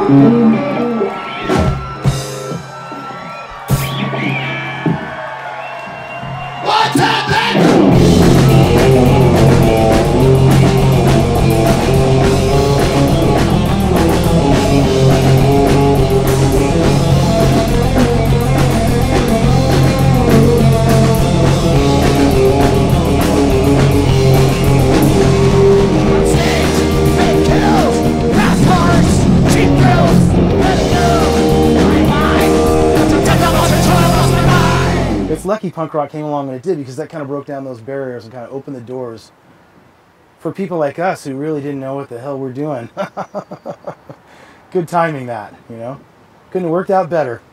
It's lucky punk rock came along when it did, because that kind of broke down those barriers and kind of opened the doors for people like us who really didn't know what the hell we're doing. Good timing that, you know? Couldn't have worked out better.